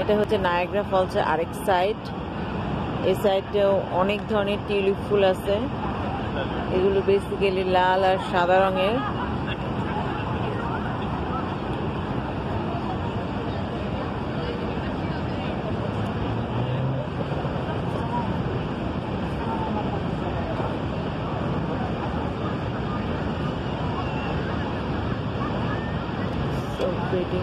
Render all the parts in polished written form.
এটা হচ্ছে নায়াগ্রা ফলসের আরেক সাইড। এই সাইডেও অনেক ধরনের টিউলিপ ফুল আছে, এগুলো বেসিক্যালি লাল আর সাদা রঙের। So pretty.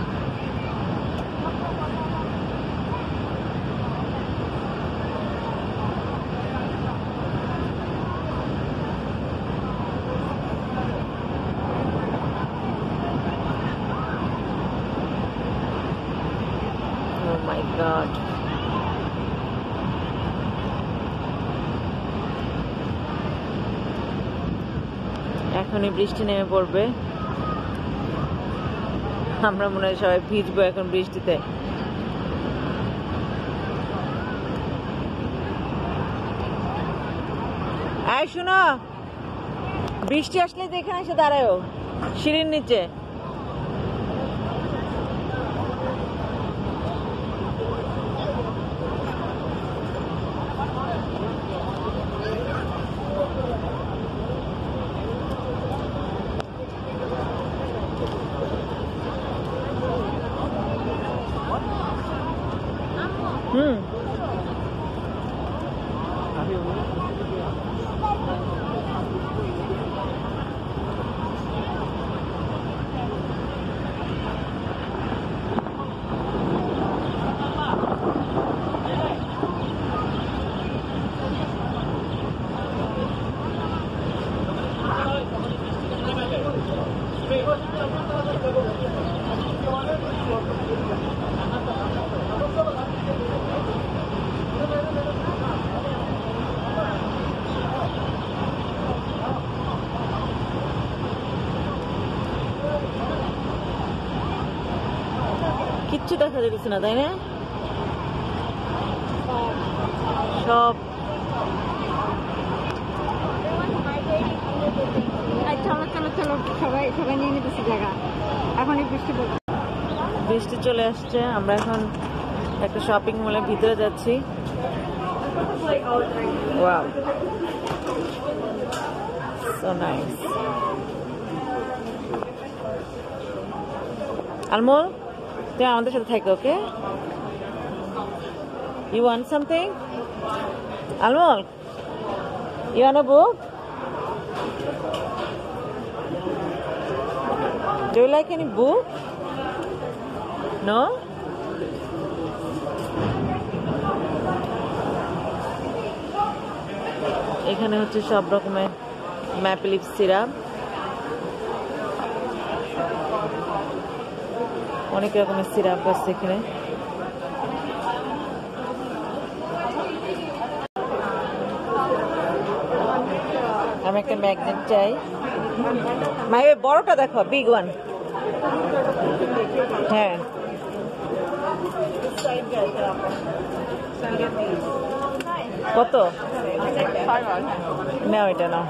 Oh my God. এখনই বৃষ্টি নেমে পড়বে, আমরা মনে হয় সবাই ভিজবো এখন বৃষ্টিতে। এই শোনো, বৃষ্টি আসলে তো এখানে এসে দাঁড়ায় সিঁড়ির নিচে। কিচ্ছু দেখা যাচ্ছে না, তাই না? সব চলো চলো চলো, সবাই সবাই নিয়ে নিতেছি জায়গা। এখন বৃষ্টি চলে আসছে, আমরা এখন একটা শপিং মলের ভিতরে যাচ্ছি। Wow, so nice. আলমোল, তুমি আমাদের সাথে থাকো, okay? You want something? Almol, you want a book? Do you like any book? No? এখানে হচ্ছে সব রকমের ম্যাপল লিফ সিরাপ, অনেক রকমের সিরাপ আছে এখানে। আমি একটা ম্যাগনেট চাই। মাই বড়টা দেখো, বিগ ওয়ান। হ্যাঁ, কত নাও? এটা নাও।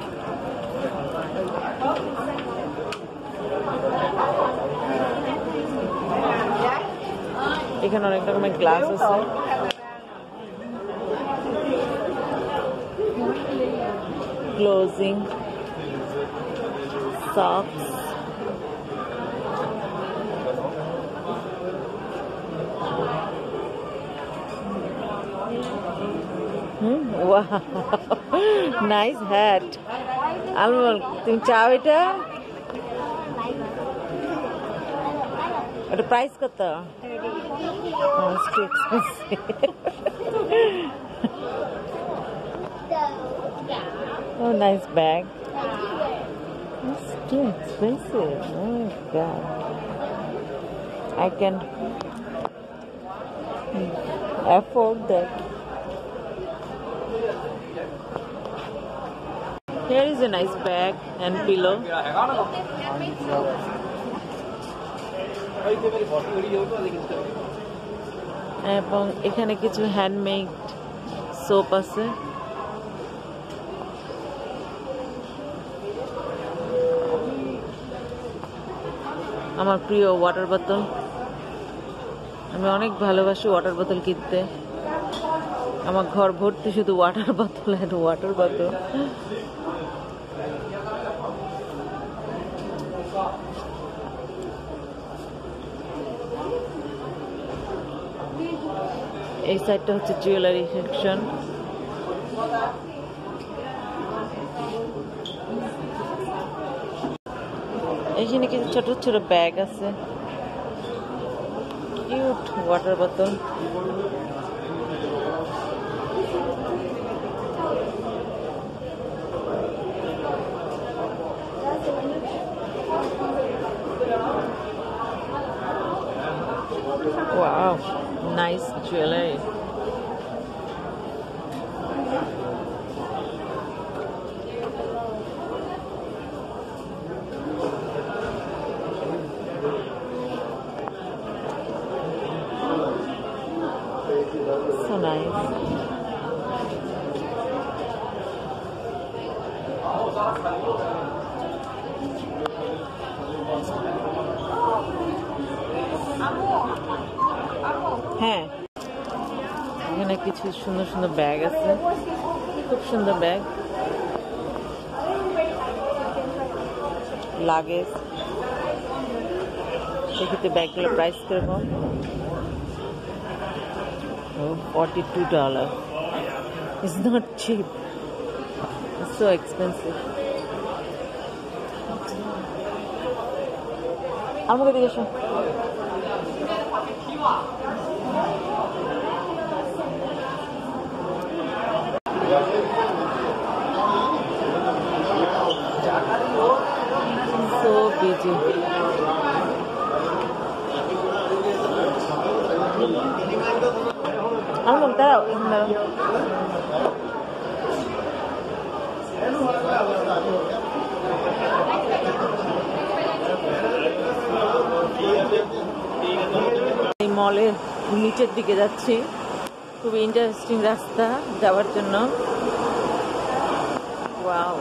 এখানে অনেক রকমের গ্লাস আছে। Clothing socks, wow, nice hat. Almol, তুমি চাও এটা? এটা প্রাইস কত? It's too expensive. Oh, nice bag. It's too expensive. Oh my God. I can afford that. Here is a nice bag and pillow. এবং এখানে কিছু হ্যান্ডমেড সোপ আছে। আমার প্রিয় ওয়াটার বোতল। আমি অনেক ভালোবাসি ওয়াটার বোতল কিনতে। আমার ঘর ভর্তি শুধু ওয়াটার বোতল আর ওয়াটার বোতল। এই সাইডটা হচ্ছে জুয়েলারি সেকশন। এইখানে কিছু ছোট ছোট ব্যাগ আছে, cute water bottle. Wow, nice jewelry. So nice. হ্যাঁ, এখানে কিছু সুন্দর সুন্দর ব্যাগ আছে, খুব সুন্দর ব্যাগ, লাগেজ। সেক্ষেত্রে ব্যাগগুলোর প্রাইস কিরকম? $42. It's not cheap. It's so expensive. আমাকে দিকে এসো। So busy. আমার দাঁড়াও, দাঁড়াও। এই মলের নিচের দিকে যাচ্ছি, খুবই ইন্টারেস্টিং রাস্তা যাওয়ার জন্য। Wow,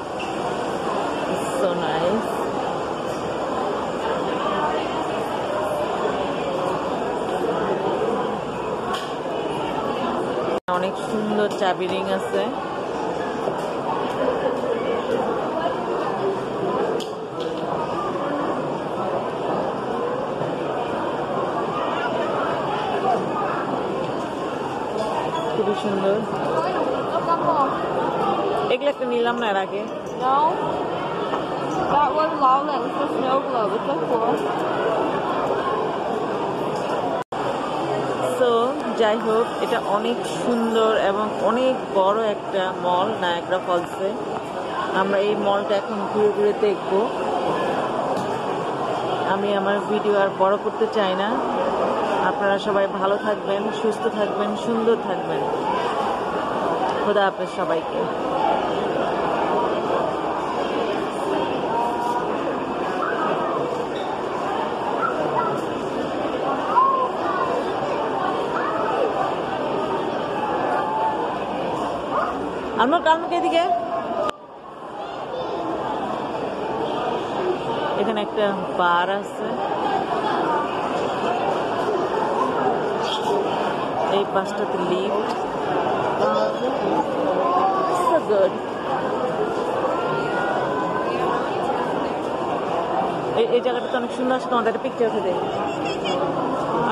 so nice. অনেক সুন্দর চাবি রিং আছে। খুবই সুন্দর। এগুলো একটা নিলাম না এর আগে। তো যাই হোক, এটা অনেক সুন্দর এবং অনেক বড় একটা মল নায়াগ্রা ফলসে। আমরা এই মলটা এখন ঘুরে ঘুরে দেখবো। আমি আমার ভিডিও আর বড় করতে চাই না। আপনারা সবাই ভালো থাকবেন, সুস্থ থাকবেন, সুন্দর থাকবেন। খোদা হাফেজ সবাইকে। আমরা কালকে এদিকে এখানে একটা বার আছে, এই পাশটাতে লিফট। So good. এই জায়গাটা তো অনেক সুন্দর আছে, তোমাদের একটা পিকচার উঠে দেয়।